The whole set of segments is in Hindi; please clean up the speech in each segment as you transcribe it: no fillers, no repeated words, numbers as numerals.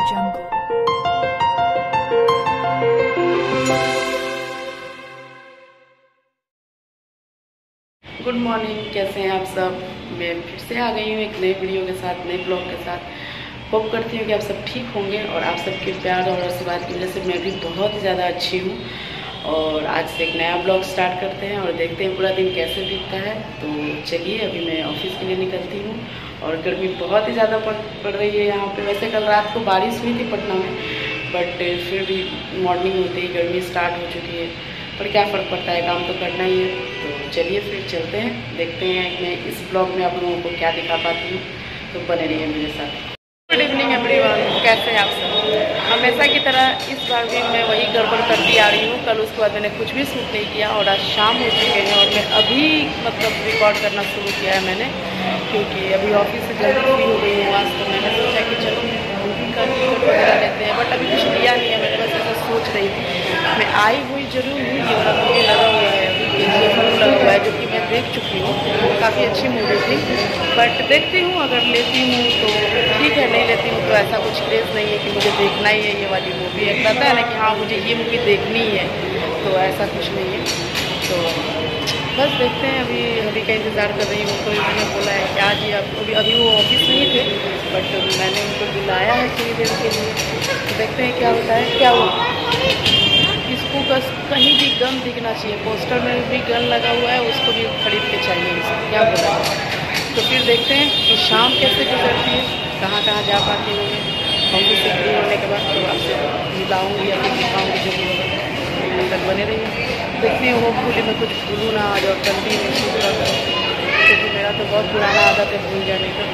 गुड मॉर्निंग, कैसे हैं आप सब। मैं फिर से आ गई हूँ एक नए वीडियो के साथ, नए ब्लॉग के साथ। होप करती हूँ कि आप सब ठीक होंगे और आप सबके प्यार और आशीर्वाद की वजह से मैं भी बहुत ही ज़्यादा अच्छी हूँ। और आज से एक नया ब्लॉग स्टार्ट करते हैं और देखते हैं पूरा दिन कैसे बीतता है। तो चलिए, अभी मैं ऑफिस के लिए निकलती हूँ और गर्मी बहुत ही ज़्यादा पड़ रही है यहाँ पे। वैसे कल रात को बारिश हुई थी पटना में, बट फिर भी मॉर्निंग होते ही गर्मी स्टार्ट हो चुकी है। पर क्या फ़र्क पड़ता है, काम तो करना ही है। तो चलिए फिर चलते हैं, देखते हैं मैं इस ब्लॉग में आप लोगों को क्या दिखा पाती हूँ। तो बने रहिए मेरे साथ। गुड इवनिंग एवरीवन, कैसे हैं आप सब। हमेशा की तरह इस बार भी मैं वही गड़बड़ करती आ रही हूँ। कल उसके बाद मैंने कुछ भी शूट नहीं किया और आज शाम हो चुके हैं और मैं अभी रिकॉर्ड करना शुरू किया है मैंने, क्योंकि अभी ऑफिस से जल्दी फ्री हो गई हूँ आज। तो मैंने सोचा कि चलो मूवी का टिकट वगैरह लेते हैं, बट अभी कुछ लिया नहीं है। मैंने बस ऐसा सोच रही थी। मैं आई हुई जरूर हूँ, ये वाला मूवी लगा हुआ है लगा हुआ है, जो कि मैं देख चुकी हूँ। काफ़ी अच्छी मूवी थी, बट देखती हूँ अगर लेती हूँ तो ठीक है, नहीं लेती हूँ तो ऐसा कुछ क्रेज़ नहीं है कि मुझे देखना ही है ये वाली मूवी। एक रहता है ना कि हाँ मुझे ये मूवी देखनी ही है, तो ऐसा कुछ नहीं है। तो बस देखते हैं, अभी का इंतज़ार कर रही हूँ। तो मैंने बोला है कि आज ही अभी वो ऑफिस नहीं थे, बट मैंने उनको बुलाया है थोड़ी देर के लिए। तो देखते हैं क्या होता है। क्या हुआ, इसको कहीं भी गन दिखना चाहिए, पोस्टर में भी गन लगा हुआ है, उसको भी खरीद के चाहिए इसको, क्या बोला। तो फिर देखते हैं कि शाम कैसे गुजरती है, कहाँ कहाँ जा पाती हूँ मैं ऑफिस से फ्री होने के बाद। तो आपसे मिलाऊँगी या फिर दिखाऊँगी जो भी होगा। तक बने रहिए, देखती हूँ होपफुली मैं कुछ भूलूँ ना आज और कल भी मैं शुरू करूँ, क्योंकि मेरा तो बहुत पुराना आदत है भूल जाने का।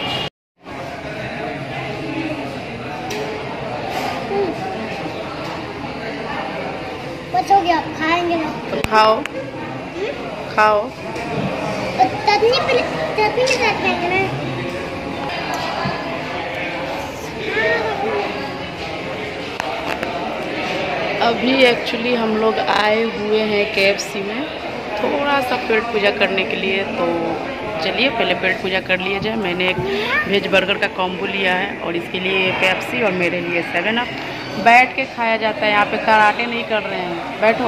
हो गया, खाएंगे ना तो खाओ खाओ। चटनी के साथ खाएंगे ना। अभी एक्चुअली हम लोग आए हुए हैं KFC में थोड़ा सा पेट पूजा करने के लिए। तो चलिए पहले पेट पूजा कर लिया जाए। मैंने एक वेज बर्गर का कॉम्बो लिया है और इसके लिए पेप्सी और मेरे लिए 7 अप। बैठ के खाया जाता है, यहाँ पे कराटे नहीं कर रहे हैं, बैठो।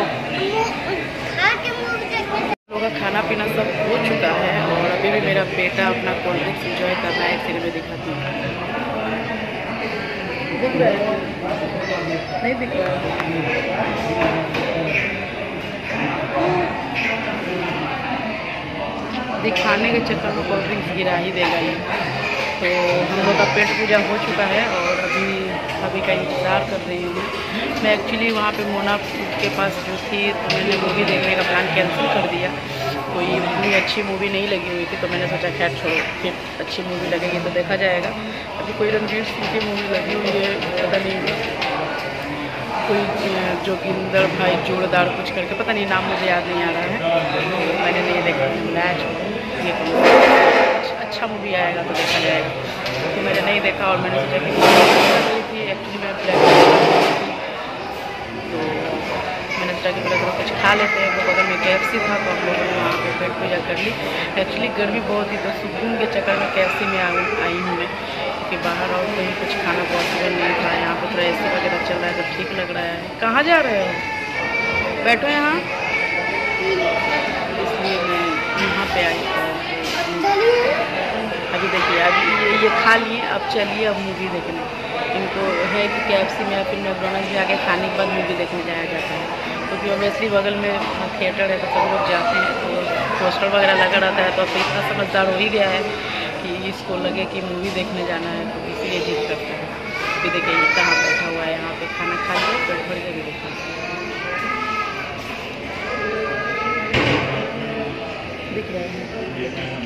लोगों का खाना पीना सब हो चुका है और अभी भी मेरा बेटा अपना कोल्ड ड्रिंक्स इंजॉय कर रहा है। फिर मैं दिखाती हूँ, दिख रहा है नहीं दिख रहा है। दिखाने के चक्कर में कोल्ड ड्रिंक्स गिरा ही देगा ये। तो हम लोग का पेट पूजा हो चुका है और अभी का इंतज़ार कर रही हूँ मैं। एक्चुअली वहाँ पे मोना के पास जो थी, तो मैंने मूवी देखने का प्लान कैंसिल कर दिया। कोई इतनी अच्छी मूवी नहीं लगी हुई थी, तो मैंने सोचा खैर छोड़ो, फिर अच्छी मूवी लगेगी तो देखा जाएगा। अभी कोई रणवीर सिंह की मूवी लगी हुई है, पता नहीं कोई जोगिंदर भाई जोरदार कुछ करके, पता नहीं नाम मुझे याद नहीं आ रहा है। मैंने नहीं देखा, मैच ये अच्छा मूवी आएगा तो देखा जाएगा। तो मैंने नहीं देखा और मैंने सोचा कि रही थी एक्चुअली मैं ब्लैक थी, तो मैंने सोचा कि ब्लैक कुछ खा लेते हैं। वो बगल में KFC था, तो हम लोगों ने वहाँ पे पेट पूजा कर ली। एक्चुअली गर्मी बहुत ही, तो सुकून के चक्कर में KFC में आई हूँ मैं, क्योंकि बाहर और कहीं कुछ खाना पॉसिबल नहीं था। यहाँ पर थोड़ा AC वगैरह चल रहा है तो ठीक लग रहा है। कहाँ जा रहे हो, बैठो यहाँ, इसलिए मैं यहाँ पे आई। अभी देखिए, अभी ये खा लिए, अब चलिए अब मूवी देखने। इनको है कि KFC में या फिर मैकडॉनल्ड्स में आके खाने के बाद मूवी देखने जाया जाता है, क्योंकि ऑब्वियसली बगल में थिएटर है तो सब लोग जाते हैं, तो पोस्टर वगैरह लगा रहता है। तो अब तो इतना समझदार हो ही गया है कि इसको लगे कि मूवी देखने जाना है, तो इसलिए जिद करता है। अभी देखिए कहाँ बैठा हुआ है, यहाँ पे खाना खा लिया, पेट भर के भी देखा दिख रहा है।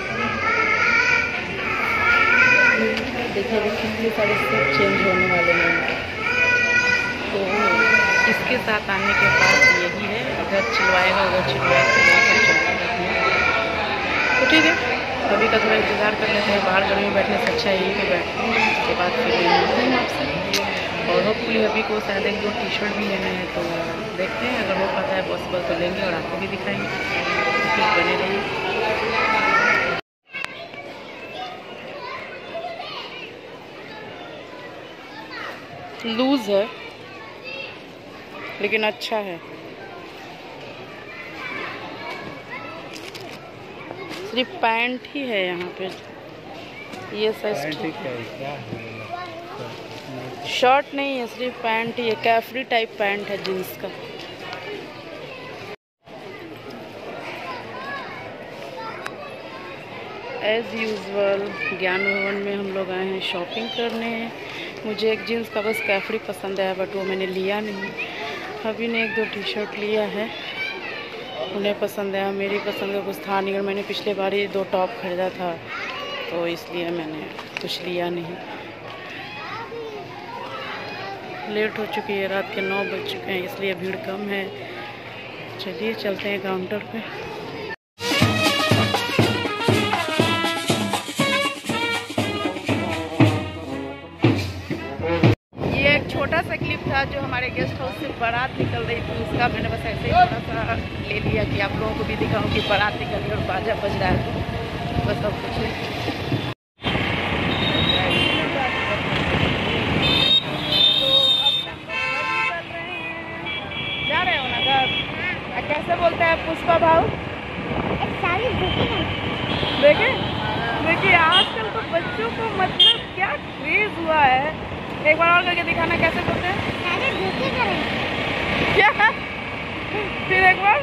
देखिए अभी कितने सारे सब चेंज होने वाले हैं। तो इसके साथ आने के बाद यही है, इधर चिलवाएगा उधर चिलवाएगा, तो ठीक है। अभी का थोड़ा इंतज़ार कर लेते हैं, बाहर गर्मी में बैठने से अच्छा यही पे बैठते हैं। उसके बाद फिर मिलते हैं आपसे। और होपफुली अभी को शायद 1-2 टी-शर्ट भी लेने हैं, तो देखते हैं अगर हो पाता है पॉसिबल तो लेंगे और आपको भी दिखाएंगे। तो बने रहिए। लूज है लेकिन अच्छा है। सिर्फ पैंट ही है यहाँ पे, ये साइज ठीक है। शर्ट नहीं है, सिर्फ पैंट ही है, कैफरी टाइप पैंट है जीन्स का। एज़ यूजुअल ज्ञान भवन में हम लोग आए हैं शॉपिंग करने। मुझे एक जीन्स का बस कैफरी पसंद आया, बट वो मैंने लिया नहीं। अभी ने 1-2 टी शर्ट लिया है, उन्हें पसंद आया, मेरी पसंद का कुछ था नहीं। और मैंने पिछले बार ही 2 टॉप खरीदा था, तो इसलिए मैंने कुछ लिया नहीं। लेट हो चुकी है, रात के 9 बज चुके हैं, इसलिए भीड़ कम है। चलिए चलते हैं काउंटर पे। छोटा सा क्लिप था जो हमारे गेस्ट हाउस से बारात निकल रही थी, उसका मैंने बस ऐसे ही थोड़ा सा ले लिया कि आप लोगों को भी दिखाऊं कि बारात निकल रही है और बाजा बज रहा है, तो बस सब कुछ है। तो अब निकल रहे हैं, जा रहे हो ना घर? कैसे बोलते हैं पुष्पा भाव? देखिए आजकल तो बच्चों को मतलब क्या क्रेज हुआ है। एक बार और करके दिखाना, कैसे बोलते हैं? क्या? फिर एक बार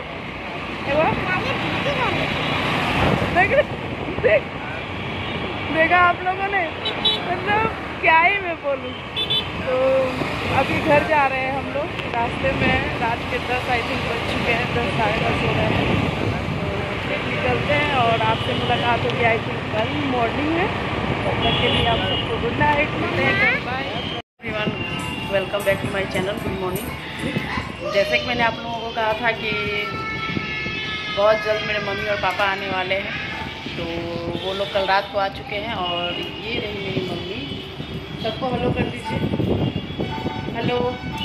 देखा आप लोगों ने, मतलब क्या ही मैं बोलूँ। तो अभी घर जा रहे हैं हम लोग, रास्ते में रात के 10 आई थिंक बज चुके हैं, 10 साढ़े 10 हो रहे हैं। तो निकलते हैं और आपसे मुलाकात होगी आई थिंक कल मॉर्निंग में। तब तक के लिए आप सबको गुड नाइट, मिलते हैं, bye everyone, welcome back to my channel. Good morning. जैसे कि मैंने आप लोगों को कहा था कि बहुत जल्द मेरे मम्मी और पापा आने वाले हैं, तो वो लोग कल रात को आ चुके हैं। और ये रही मेरी मम्मी, सबको हेलो कर दीजिए, हेलो।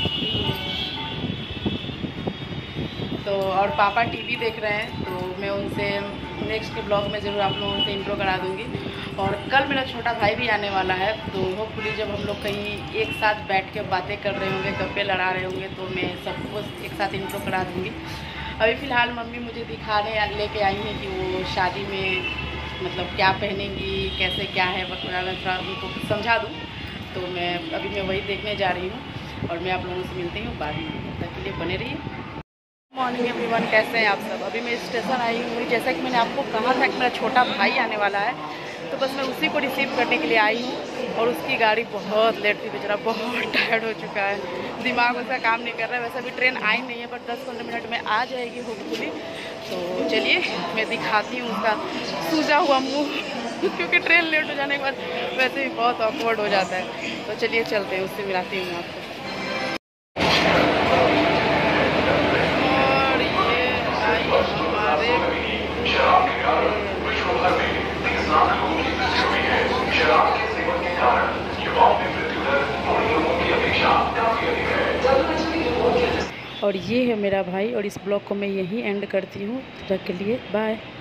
तो और पापा टीवी देख रहे हैं, तो मैं उनसे नेक्स्ट के ब्लॉग में ज़रूर आप लोगों से इंट्रो करा दूँगी। और कल मेरा छोटा भाई भी आने वाला है, तो होपफुली जब हम लोग कहीं एक साथ बैठ के बातें कर रहे होंगे, गप्पे लड़ा रहे होंगे, तो मैं सबको एक साथ इंट्रो करा दूँगी। अभी फ़िलहाल मम्मी मुझे दिखाने लेके आई हैं कि वो शादी में मतलब क्या पहनेंगी, कैसे क्या है, वगैरह थोड़ा उनको समझा दूँ। तो मैं वही देखने जा रही हूँ और मैं आप लोगों से मिलती हूँ बाद में। तब तक के लिए बने रहिए। मॉर्निंग एवरीवन, कैसे हैं आप सब? अभी मैं स्टेशन आई हूँ। जैसा कि मैंने आपको कहा था कि मेरा छोटा भाई आने वाला है, तो बस मैं उसी को रिसीव करने के लिए आई हूँ। और उसकी गाड़ी बहुत लेट थी, बेचारा बहुत टायर्ड हो चुका है, दिमाग उसका काम नहीं कर रहा है। वैसे अभी ट्रेन आई नहीं है, बट 10-15 मिनट में आ जाएगी होपफुली। तो चलिए मैं दिखाती हूँ उसका सूजा हुआ मुँह क्योंकि ट्रेन लेट हो जाने के बाद वैसे भी बहुत ऑकवर्ड हो जाता है। तो चलिए चलते हैं, उससे मिलाती हूँ आपको। और ये है मेरा भाई, और इस ब्लॉग को मैं यहीं एंड करती हूँ। तब तक के लिए बाय।